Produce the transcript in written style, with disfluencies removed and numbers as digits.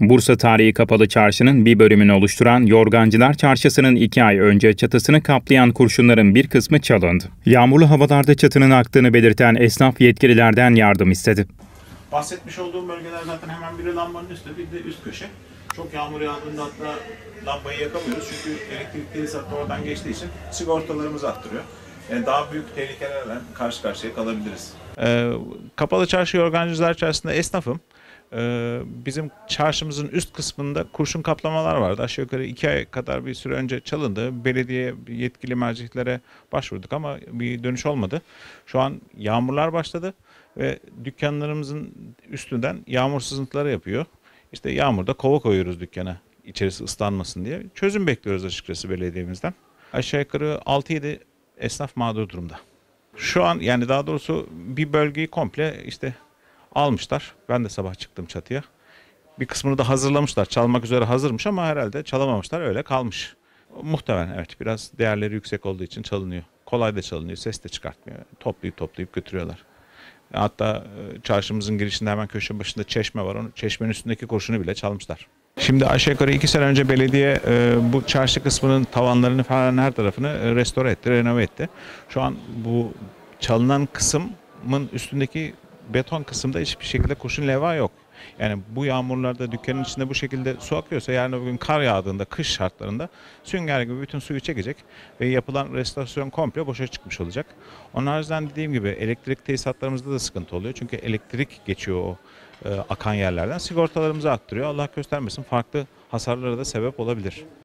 Bursa Tarihi Kapalı Çarşı'nın bir bölümünü oluşturan Yorgancılar Çarşısı'nın 2 ay önce çatısını kaplayan kurşunların bir kısmı çalındı. Yağmurlu havalarda çatının aktığını belirten esnaf yetkililerden yardım istedi. Bahsetmiş olduğum bölgeler zaten hemen biri lambanın üstü, bir de üst köşe. Çok yağmur yağdığında hatta lambayı yakamıyoruz çünkü elektrik tesisatı oradan geçtiği için sigortalarımızı arttırıyor. Yani daha büyük tehlikelerle karşı karşıya kalabiliriz. Kapalı Çarşı Yorgancılar Çarşısı'nda esnafım. Bizim çarşımızın üst kısmında kurşun kaplamalar vardı. Aşağı yukarı 2 ay kadar bir süre önce çalındı. Belediye yetkili merciklere başvurduk ama bir dönüş olmadı. Şu an yağmurlar başladı ve dükkanlarımızın üstünden yağmur sızıntıları yapıyor. İşte yağmurda kova koyuyoruz dükkana, içerisi ıslanmasın diye. Çözüm bekliyoruz açıkçası belediyemizden. Aşağı yukarı 6-7 esnaf mağdur durumda. Şu an yani daha doğrusu bir bölgeyi komple işte almışlar. Ben de sabah çıktım çatıya. Bir kısmını da hazırlamışlar. Çalmak üzere hazırmış ama herhalde çalamamışlar, öyle kalmış. Muhtemelen evet, biraz değerleri yüksek olduğu için çalınıyor. Kolay da çalınıyor, ses de çıkartmıyor. Toplayıp götürüyorlar. Hatta çarşımızın girişinde hemen köşe başında çeşme var. Onu, çeşmenin üstündeki kurşunu bile çalmışlar. Şimdi aşağı yukarı 2 sene önce belediye bu çarşı kısmının tavanlarını falan her tarafını restore etti, renove etti. Şu an bu çalınan kısmın üstündeki beton kısımda hiçbir şekilde kurşun levha yok. Yani bu yağmurlarda dükkanın içinde bu şekilde su akıyorsa yarın bugün kar yağdığında, kış şartlarında sünger gibi bütün suyu çekecek ve yapılan restorasyon komple boşa çıkmış olacak. Onun haricinde dediğim gibi elektrik tesisatlarımızda da sıkıntı oluyor. Çünkü elektrik geçiyor o akan yerlerden. Sigortalarımızı arttırıyor. Allah göstermesin, farklı hasarlara da sebep olabilir.